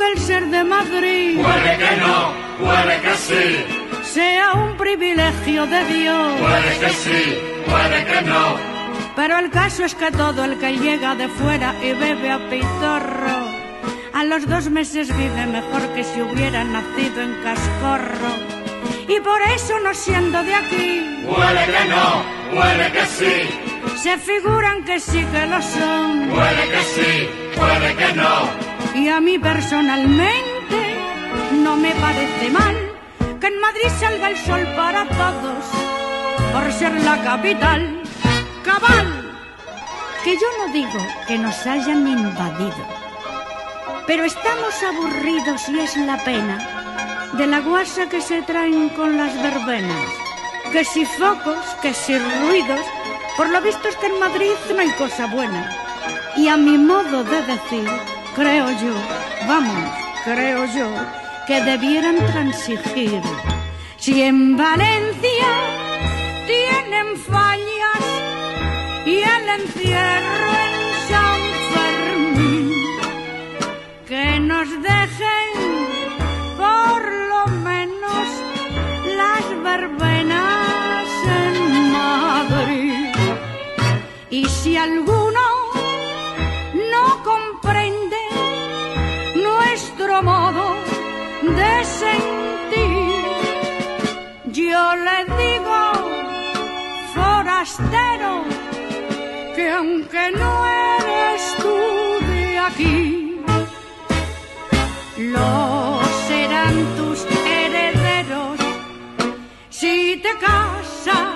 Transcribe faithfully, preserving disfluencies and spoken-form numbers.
el ser de Madrid, puede que no, puede que sí, sea un privilegio de Dios, puede que sí, puede que no. Pero el caso es que todo el que llega de fuera y bebe a pitorro, a los dos meses vive mejor que si hubiera nacido en Cascorro. Y por eso, no siendo de aquí, puede que no, puede que sí, se figuran que sí que lo son, puede que sí, puede que no. Y a mí personalmente no me parece mal que en Madrid salga el sol para todos, por ser la capital. Cabal, que yo no digo que nos hayan invadido, pero estamos aburridos y es la pena de la guasa que se traen con las verbenas. Que si focos, que si ruidos, por lo visto es que en Madrid no hay cosa buena. Y a mi modo de decir, creo yo, vamos, creo yo, que debieran transigir. Si en Valencia tienen fallas y el encierro en San Fermín, que nos dejen por lo menos las verbenas en Madrid. Y si alguno no comprende nuestro modo de sentir, yo le digo, forastero, que aunque no eres tú de aquí, lo serán tus herederos si te casas